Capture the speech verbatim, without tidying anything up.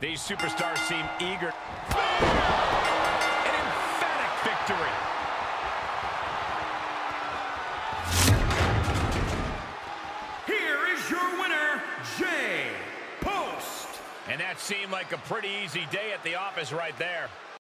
These superstars seem eager. An emphatic victory. Here is your winner, Jay Post. And that seemed like a pretty easy day at the office right there.